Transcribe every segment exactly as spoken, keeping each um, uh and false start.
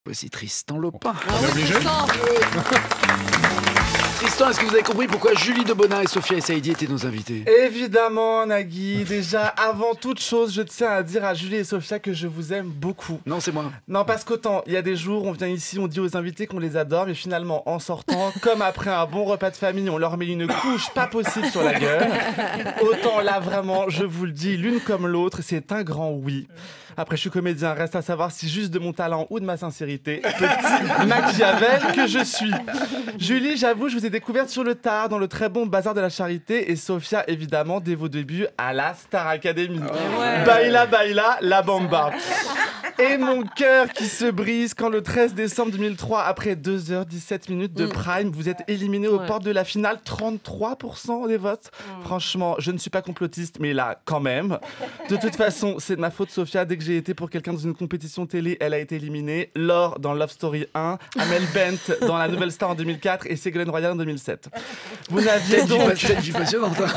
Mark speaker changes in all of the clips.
Speaker 1: Voici Tristan Lopin.
Speaker 2: Ah oui, Tristan.
Speaker 1: Tristan, est-ce que vous avez compris pourquoi Julie Debonin et Sophia Essaidi étaient nos invités?
Speaker 3: Évidemment, Nagui. Déjà, avant toute chose, je tiens à dire à Julie et Sophia que je vous aime beaucoup.
Speaker 1: Non, c'est moi.
Speaker 3: Non, parce qu'autant, il y a des jours, on vient ici, on dit aux invités qu'on les adore, mais finalement, en sortant, comme après un bon repas de famille, on leur met une couche pas possible sur la gueule. Autant là, vraiment, je vous le dis, l'une comme l'autre, c'est un grand oui. Après, je suis comédien, reste à savoir si juste de mon talent ou de ma sincérité, petit Machiavel que je suis. Julie, j'avoue, je vous ai découverte sur le tard, dans le très bon bazar de la charité, et Sophia, évidemment, dès vos débuts à la Star Academy.
Speaker 2: Ouais.
Speaker 3: Baila, baila, la bamba. Et mon cœur qui se brise quand le treize décembre deux mille trois, après deux heures dix-sept minutes de prime, vous êtes éliminé aux
Speaker 2: Ouais.
Speaker 3: portes de la finale, trente-trois pour cent des votes.
Speaker 2: Mm.
Speaker 3: Franchement, je ne suis pas complotiste, mais là, quand même. De toute façon, c'est de ma faute, Sophia. Dès que j'ai été pour quelqu'un dans une compétition télé, elle a été éliminée. Laure dans Love Story un, Amel Bent dans La Nouvelle Star en deux mille quatre et Ségolène Royal en deux mille sept. Vous n'aviez
Speaker 1: Peut-être
Speaker 3: donc
Speaker 1: du, du passionnant, toi.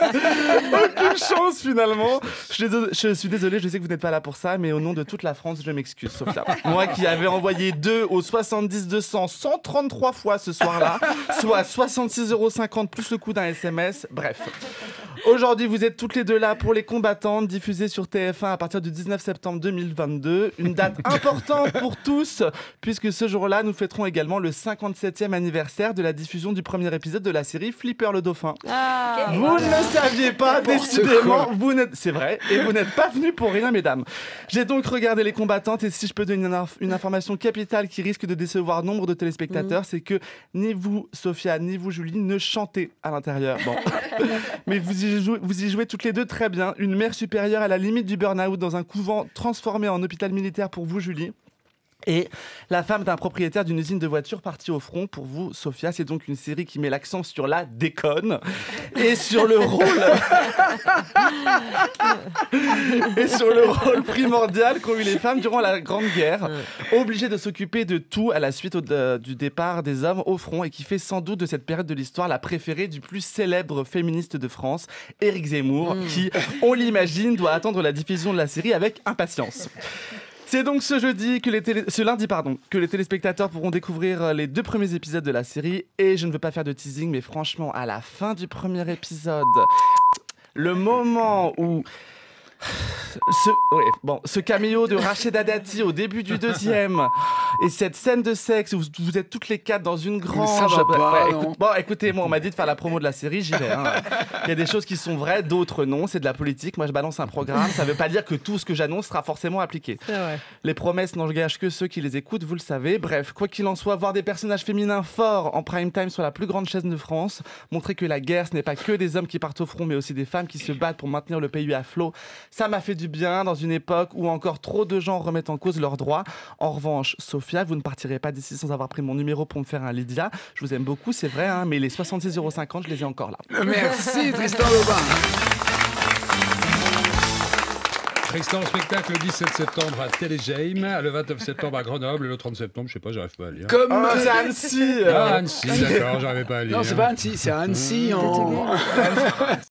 Speaker 3: aucune chance finalement. Je suis, désolé, je suis désolé, je sais que vous n'êtes pas là pour ça, mais au nom de toute la France, je m'excuse, Sophia. Moi qui avais envoyé deux au soixante-dix deux cents cent trente-trois fois ce soir-là, soit soixante-six euros cinquante plus le coût d'un S M S, bref. Aujourd'hui, vous êtes toutes les deux là pour Les Combattantes, diffusées sur T F un à partir du dix-neuf septembre deux mille vingt-deux. Une date importante pour tous, puisque ce jour-là, nous fêterons également le cinquante-septième anniversaire de la diffusion du premier épisode de la série Flipper le Dauphin.
Speaker 2: Ah,
Speaker 3: Vous ne le saviez pas,
Speaker 1: N'importe
Speaker 3: décidément,
Speaker 1: quoi.
Speaker 3: vous n'êtes, c'est vrai, et vous n'êtes pas venus pour rien, mesdames. J'ai donc regardé Les Combattantes, et si je peux donner une, inf- une information capitale qui risque de décevoir nombre de téléspectateurs, c'est que ni vous, Sophia, ni vous, Julie, ne chantez à l'intérieur. Bon. Mais vous y, jouez, vous y jouez toutes les deux très bien. Une mère supérieure à la limite du burn-out dans un couvent transformé en hôpital militaire pour vous, Julie. Et la femme d'un propriétaire d'une usine de voitures partie au front pour vous, Sophia. C'est donc une série qui met l'accent sur la déconne et sur le rôle et sur le rôle primordial qu'ont eu les femmes durant la Grande Guerre, obligées de s'occuper de tout à la suite au- de- du départ des hommes au front, et qui fait sans doute de cette période de l'histoire la préférée du plus célèbre féministe de France, Éric Zemmour, qui, on l'imagine, doit attendre la diffusion de la série avec impatience. C'est donc ce jeudi, que les télé... ce lundi pardon, que les téléspectateurs pourront découvrir euh, les deux premiers épisodes de la série. Et je ne veux pas faire de teasing, mais franchement, à la fin du premier épisode, le moment où ce, ouais, bon, ce caméo de Rachida Dati au début du deuxième et cette scène de sexe où vous, vous êtes toutes les quatre dans une grange.
Speaker 1: ça va pas,
Speaker 3: Ouais,
Speaker 1: non.
Speaker 3: écoute- bon, écoutez, moi on m'a dit de faire la promo de la série, j'y vais. hein. Il y a des choses qui sont vraies, d'autres non. C'est de la politique. Moi je balance un programme. Ça veut pas dire que tout ce que j'annonce sera forcément appliqué.
Speaker 2: c'est vrai.
Speaker 3: Les promesses n'engagent que ceux qui les écoutent, vous le savez. Bref, quoi qu'il en soit, voir des personnages féminins forts en prime time sur la plus grande chaîne de France, montrer que la guerre, ce n'est pas que des hommes qui partent au front, mais aussi des femmes qui se battent pour maintenir le pays à flot, ça m'a fait du bien dans une époque où encore trop de gens remettent en cause leurs droits. En revanche, Sophia, vous ne partirez pas d'ici sans avoir pris mon numéro pour me faire un Lydia. Je vous aime beaucoup, c'est vrai, hein, mais les soixante-six euros cinquante, je les ai encore là.
Speaker 1: Merci, Tristan Lopin.
Speaker 4: Tristan en spectacle le dix-sept septembre à Télégame, le vingt-neuf septembre à Grenoble et le trente septembre, je sais pas, j'arrive pas à lire.
Speaker 1: Comme.
Speaker 3: Oh, c'est Annecy euh.
Speaker 4: Ah, Annecy, d'accord, j'arrivais pas à lire.
Speaker 1: Non, c'est pas Annecy, c'est Annecy en.